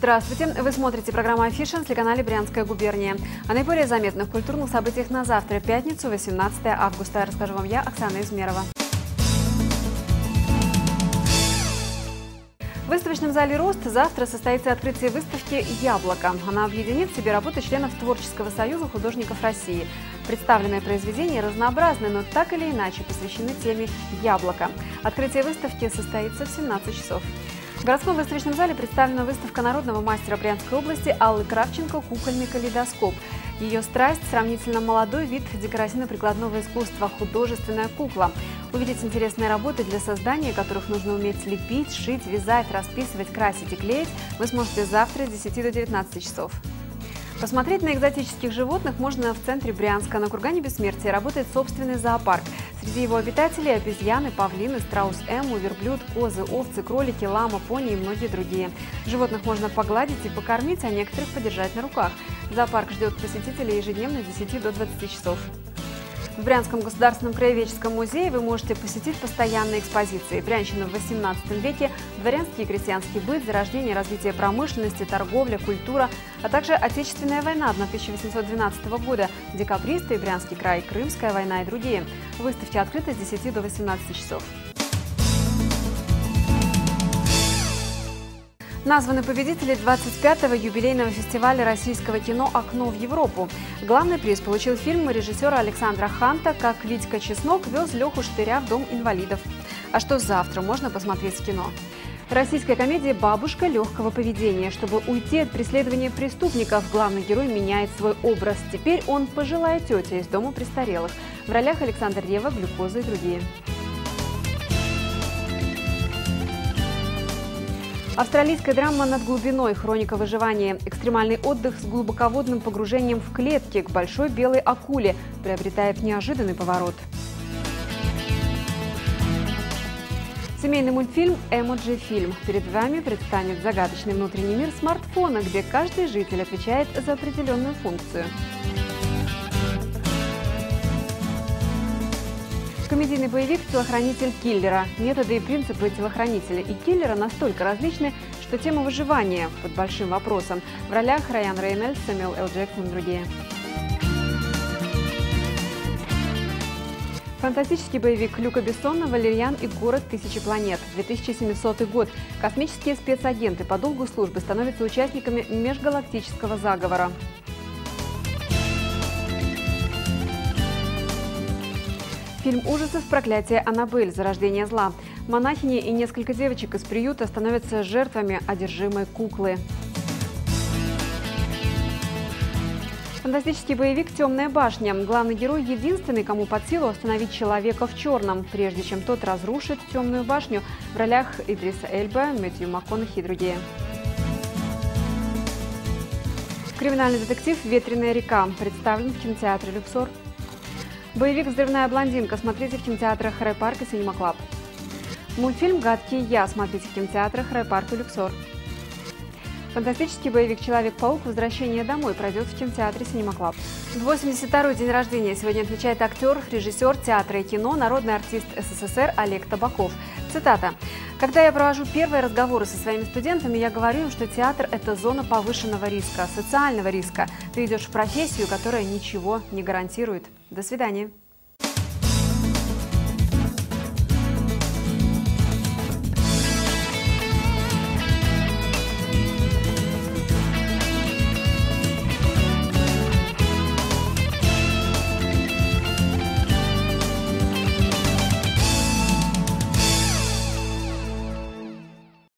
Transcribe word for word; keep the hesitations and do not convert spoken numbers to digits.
Здравствуйте! Вы смотрите программу «Афиша» на телеканале «Брянская губерния». О наиболее заметных культурных событиях на завтра, пятницу, восемнадцатое августа. Расскажу вам я, Оксана Измерова. В выставочном зале «Рост» завтра состоится открытие выставки «Яблоко». Она объединит в себе работы членов Творческого союза художников России. Представленные произведения разнообразны, но так или иначе посвящены теме «Яблоко». Открытие выставки состоится в семнадцать часов. В городском выставочном зале представлена выставка народного мастера Брянской области Аллы Кравченко «Кукольный калейдоскоп». Ее страсть – сравнительно молодой вид декоративно-прикладного искусства – художественная кукла. Увидеть интересные работы, для создания которых нужно уметь лепить, шить, вязать, расписывать, красить и клеить, вы сможете завтра с десяти до девятнадцати часов. Посмотреть на экзотических животных можно в центре Брянска. На кургане Бессмертия работает собственный зоопарк. Среди его обитателей – обезьяны, павлины, страус-эму, верблюд, козы, овцы, кролики, лама, пони и многие другие. Животных можно погладить и покормить, а некоторых подержать на руках. Зоопарк ждет посетителей ежедневно с десяти до двадцати часов. В Брянском государственном краеведческом музее вы можете посетить постоянные экспозиции: Брянщина в восемнадцатом веке, дворянский и крестьянский быт, зарождение и развитие промышленности, торговля, культура, а также Отечественная война тысяча восемьсот двенадцатого года, декабристы, Брянский край, Крымская война и другие. Выставки открыты с десяти до восемнадцати часов. Названы победители двадцать пятого юбилейного фестиваля российского кино «Окно в Европу». Главный приз получил фильм режиссера Александра Ханта «Как Витька Чеснок вез Леху Штыря в дом инвалидов». А что завтра можно посмотреть в кино? Российская комедия «Бабушка легкого поведения». Чтобы уйти от преследования преступников, главный герой меняет свой образ. Теперь он пожилая тетя из дома престарелых. В ролях Александр Ревва, Глюкоза и другие. Австралийская драма «Над глубиной. Хроника выживания». Экстремальный отдых с глубоководным погружением в клетки к большой белой акуле приобретает неожиданный поворот. Семейный мультфильм «Эмоджи-фильм». Перед вами предстанет загадочный внутренний мир смартфона, где каждый житель отвечает за определенную функцию. Комедийный боевик «Телохранитель киллера». Методы и принципы телохранителя и киллера настолько различны, что тема выживания под большим вопросом. В ролях Райан Рейнольдс, Сэмюэл Л. Джексон и другие. Фантастический боевик Люка Бессона «Валериан и город тысячи планет». две тысячи семисотый год. Космические спецагенты по долгу службы становятся участниками межгалактического заговора. Фильм ужасов «Проклятие Аннабель. Зарождение зла». Монахини и несколько девочек из приюта становятся жертвами одержимой куклы. Фантастический боевик «Темная башня». Главный герой единственный, кому под силу остановить человека в черном, прежде чем тот разрушит темную башню. В ролях Идриса Эльба, Мэтью МакКонахи и другие. Криминальный детектив «Ветреная река» представлен в кинотеатре «Люксор». Боевик «Взрывная блондинка» смотрите в кинотеатрах «Райпарк» и «Синема Клаб». Мультфильм «Гадкий я» смотрите в кинотеатрах «Райпарк» и «Люксор». Фантастический боевик «Человек-паук. Возвращение домой» пройдет в кинотеатре «Синема Клаб». восемьдесят второй день рождения сегодня отмечает актер, режиссер театра и кино, народный артист эс эс эс эр Олег Табаков. Цитата. «Когда я провожу первые разговоры со своими студентами, я говорю им, что театр – это зона повышенного риска, социального риска. Ты идешь в профессию, которая ничего не гарантирует. До свидания».